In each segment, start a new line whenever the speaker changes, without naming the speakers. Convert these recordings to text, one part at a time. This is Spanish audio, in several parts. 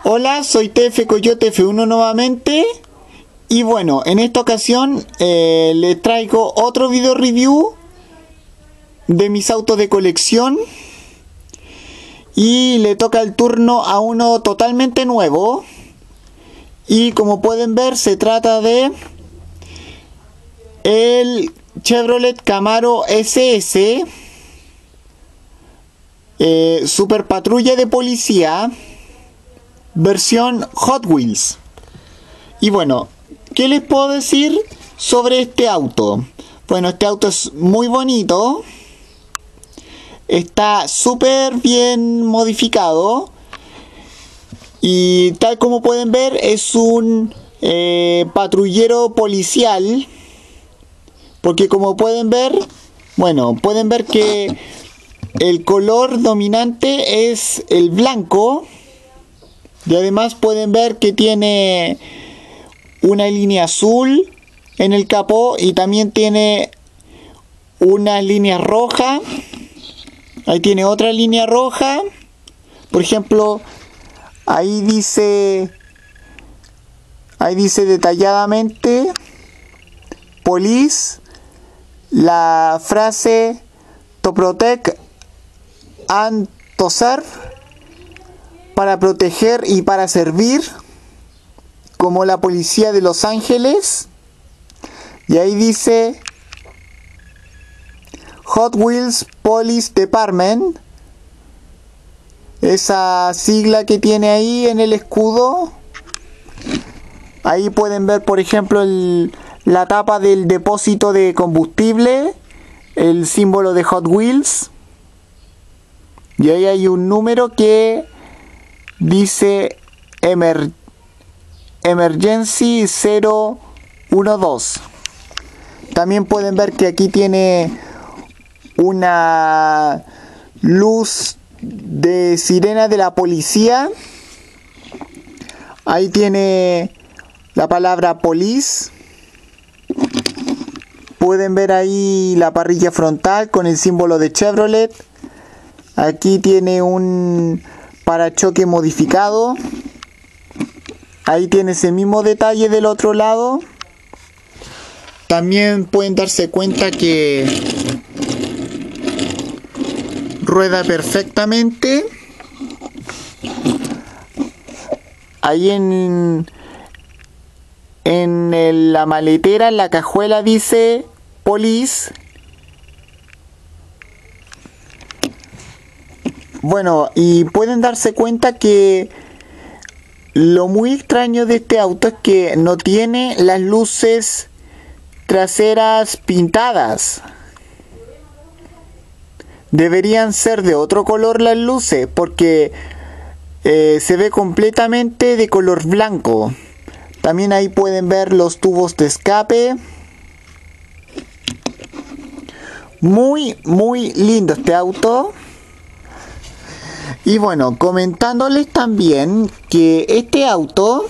Hola, soy TF Coyote F1 nuevamente. Y bueno, en esta ocasión les traigo otro video review de mis autos de colección. Y le toca el turno a uno totalmente nuevo. Y como pueden ver, se trata de el Chevrolet Camaro SS Super Patrulla de Policía versión Hot Wheels. Y bueno, ¿qué les puedo decir sobre este auto? Bueno, este auto es muy bonito. Está súper bien modificado. Y tal como pueden ver, es un patrullero policial. Porque como pueden ver, bueno, pueden ver que el color dominante es el blanco. Y además pueden ver que tiene una línea azul en el capó y también tiene una línea roja. Ahí tiene otra línea roja. Por ejemplo, ahí dice detalladamente Police, la frase to protect and to serve, para proteger y para servir, como la policía de Los Ángeles. Y ahí dice Hot Wheels Police Department, esa sigla que tiene ahí en el escudo. Ahí pueden ver, por ejemplo, la tapa del depósito de combustible, el símbolo de Hot Wheels. Y ahí hay un número que dice Emergency 012. También pueden ver que aquí tiene una luz de sirena de la policía. Ahí tiene la palabra police. Pueden ver ahí la parrilla frontal con el símbolo de Chevrolet. Aquí tiene un parachoque modificado. Ahí tiene ese mismo detalle del otro lado. También pueden darse cuenta que rueda perfectamente. Ahí en la maletera, en la cajuela, dice Police. Bueno, y pueden darse cuenta que lo muy extraño de este auto es que no tiene las luces traseras pintadas. Deberían ser de otro color las luces, porque se ve completamente de color blanco. También ahí pueden ver los tubos de escape. Muy lindo este auto. Y bueno, comentándoles también que este auto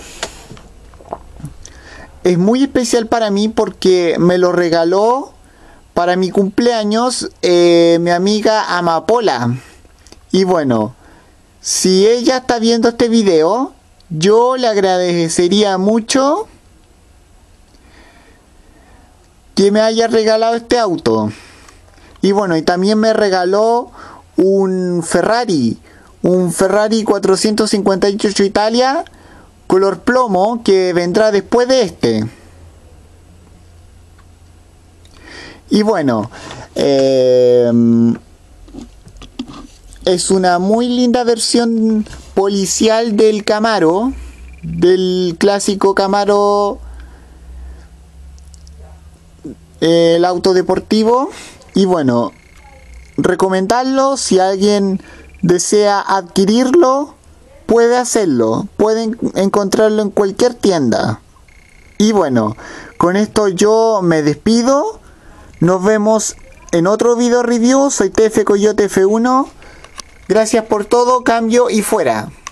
es muy especial para mí porque me lo regaló para mi cumpleaños mi amiga Amapola. Y bueno, si ella está viendo este video, yo le agradecería mucho que me haya regalado este auto. Y bueno, y también me regaló un Ferrari 458 Italia color plomo, que vendrá después de este. Y bueno, es una muy linda versión policial del Camaro, del clásico Camaro, el auto deportivo. Y bueno, recomendarlo. Si alguien desea adquirirlo, puede hacerlo. Pueden encontrarlo en cualquier tienda. Y bueno, con esto yo me despido. Nos vemos en otro video review. Soy TF Coyote F1. Gracias por todo. Cambio y fuera.